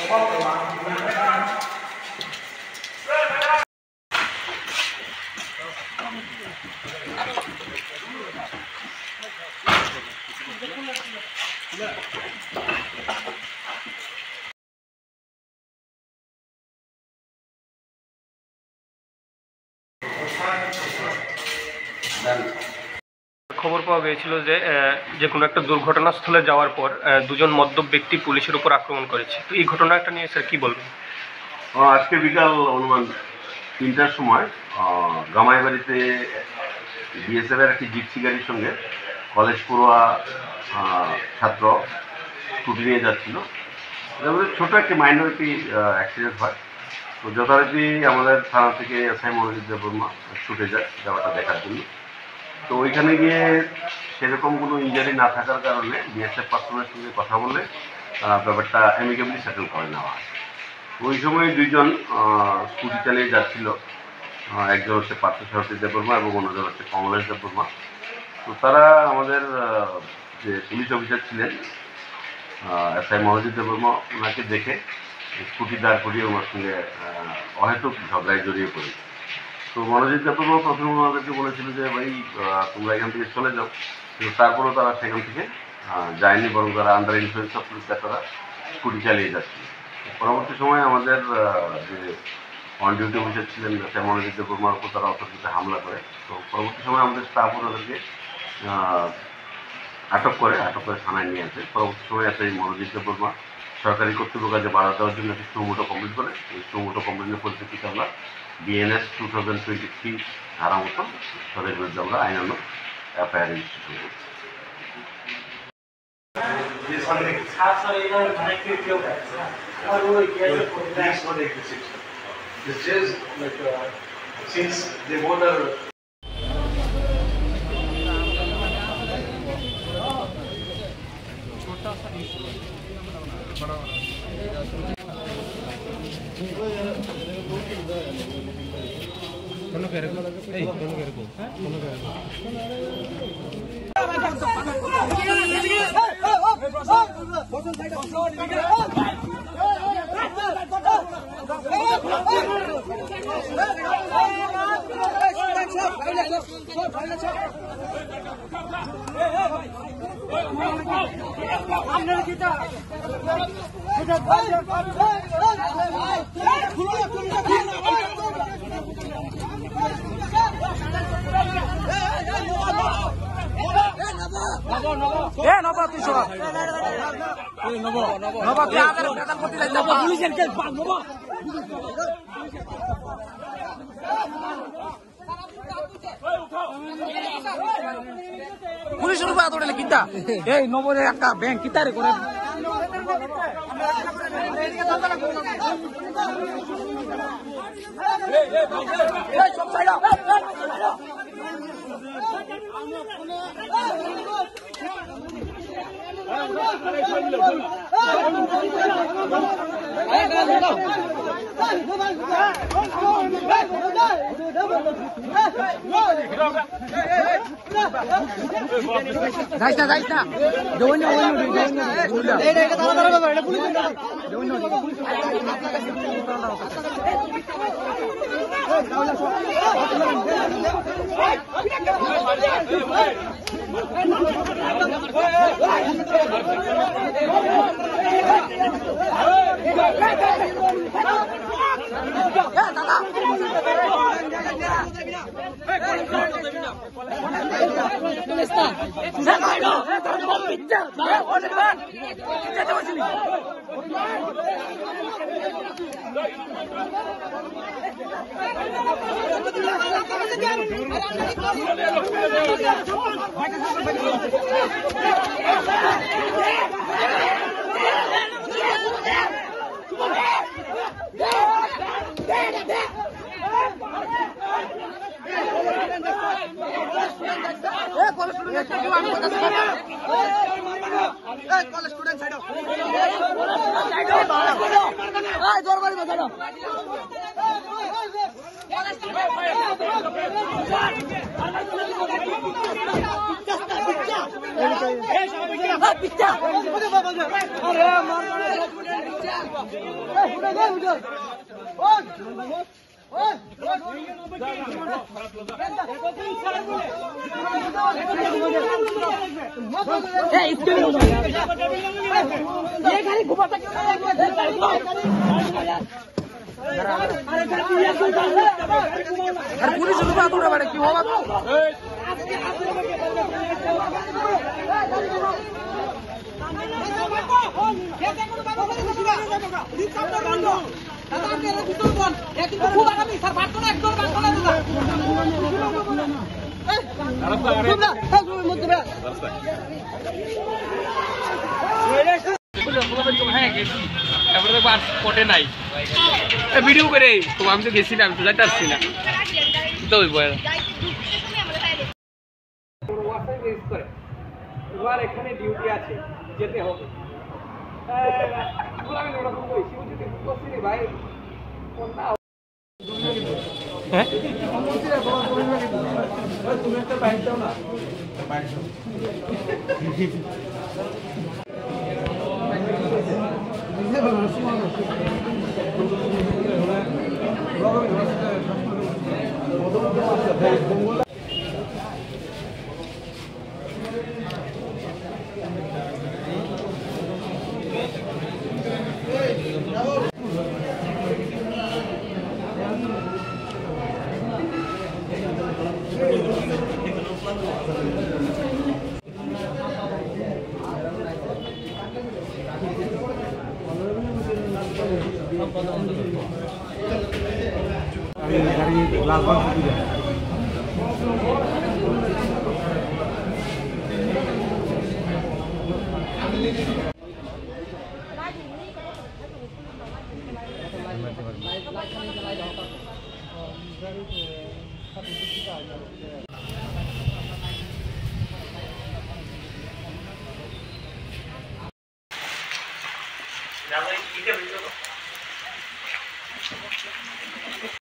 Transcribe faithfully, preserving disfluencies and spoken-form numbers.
খবর পাওয়া গিয়েছিল যে যে কোনো একটা দুর্ঘটনাস্থলে যাওয়ার পর দুজন মদ্যপ ব্যক্তি পুলিশের উপর আক্রমণ করেছে। তো এই ঘটনাটা নিয়ে স্যার কি বলবেন? আজকে বিকাল অনুমান তিনটার সময় গামাইবাড়িতে বিএসএফ এর একটি জিপসি গাড়ির সঙ্গে কলেজ পড়ুয়া ছাত্র স্কুটি নিয়ে যাচ্ছিল। ছোট একটি মাইনর একটি অ্যাক্সিডেন্ট হয়। তো যথারীতি আমাদের থানা থেকে এসআই মনোজিৎ দেববর্মা ছুটে যায় যাওয়াটা দেখার জন্য। তো ওইখানে গিয়ে সেরকম কোনো ইঞ্জারি না থাকার কারণে বিএসএফ পার্সনের সঙ্গে কথা বলে ব্যাপারটা অ্যামিকেবলি সেটেল করে নেওয়া হয়। ওই সময় দুইজন স্কুটি চালিয়ে যাচ্ছিল, একজন হচ্ছে পার্থসারথী দেববর্মা এবং অন্যজন হচ্ছে কমলেশ দেববর্মা। তো তারা আমাদের যে পুলিশ অফিসার ছিলেন এসআই মনোজিৎ দেববর্মা, ওনাকে দেখে স্কুটি দাঁড় করিয়ে ওনার সঙ্গে অহেতুক ঝগড়ায় জড়িয়ে পড়ে। তো মনোজিৎ দেববর্মা প্রথমে ওনাদেরকে বলেছিল যে ভাই তোমরা এখান থেকে চলে যাও, কিন্তু তারপরেও তারা সেখান থেকে যায়নি, বরং তারা আন্ডার ইনফ্লুয়েন্স অফ লিকার তারা স্কুটি চালিয়ে যাচ্ছিল। পরবর্তী সময়ে আমাদের যে অন ডিউটি অফিসার ছিলেন এসআই মনোজিৎ দেববর্মার উপর তারা অতর্কিতে হামলা করে। তো পরবর্তী সময় আমাদের স্টাফ ওনাদেরকে আটক করে আটক করে থানায় নিয়ে আসে। পরবর্তী সময় এসআই মনোজিৎ দেববর্মা সরকারি কর্তৃপক্ষ কাজে বাধা দেওয়ার জন্য একটি সুমোটো কমপ্লিট করে। এই সুমোটো কমপ্লিটের পরিপ্রেক্ষিতে আমরা BNS two thousand twenty three ধারা মতো তাদের বিরুদ্ধে আমরা আইনান্য এফআইআর রেজিস্ট্রেশন করছি। কোনো করে এই কোনো করে হ্যাঁ কোনো করে আপনারা কিটা এ নবা তুই সরা এ নবা নবা তুই আগে বেদান করতে যাই নবা পুলিশের কেস পাক নবা পুলিশের উপর আদড়লে কিটা এই নবরে একটা ব্যাংক কিটারে করে এই সব সাইড আপ যাইস না যাইস না জওন জওন জওন এই রে তারা তারা বাবা এটা police jawan jawan police college student side दरबारी में साइड पिच्चा अरे পুলিশ কি হওয়া পটে নাই ভিডিও করে আমি তো গেছি না, আমি তো যাইতে আসছি না তো ওই বয় তোমার এখানে ডিউটি আছে, যেতে হবে। ভাই তুমি একটা বাইক দাও না, আমি গাড়ি গ্লাস যাবো